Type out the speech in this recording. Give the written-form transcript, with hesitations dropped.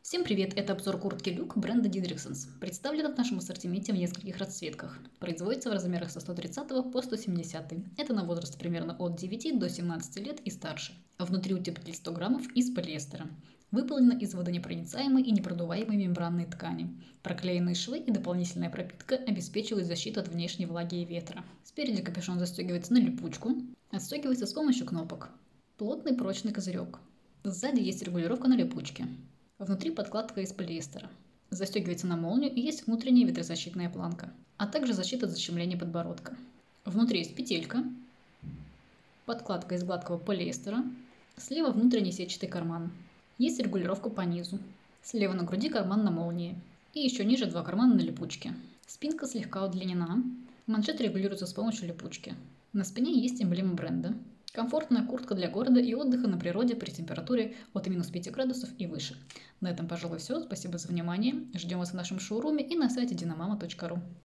Всем привет! Это обзор куртки Люк бренда Didriksons. Представлена в нашем ассортименте в нескольких расцветках. Производится в размерах со 130 по 170. Это на возраст примерно от 9 до 17 лет и старше. Внутри утеплитель 100 граммов из полиэстера. Выполнена из водонепроницаемой и непродуваемой мембранной ткани. Проклеенные швы и дополнительная пропитка обеспечивают защиту от внешней влаги и ветра. Спереди капюшон застегивается на липучку, отстегивается с помощью кнопок. Плотный прочный козырек. Сзади есть регулировка на липучке. Внутри подкладка из полиэстера. Застегивается на молнию и есть внутренняя ветрозащитная планка, а также защита от защемления подбородка. Внутри есть петелька, подкладка из гладкого полиэстера, слева внутренний сетчатый карман. Есть регулировка по низу. Слева на груди карман на молнии. И еще ниже два кармана на липучке. Спинка слегка удлинена. Манжет регулируется с помощью липучки. На спине есть эмблема бренда. Комфортная куртка для города и отдыха на природе при температуре от минус 5 градусов и выше. На этом, пожалуй, все. Спасибо за внимание. Ждем вас в нашем шоуруме и на сайте dinamama.ru.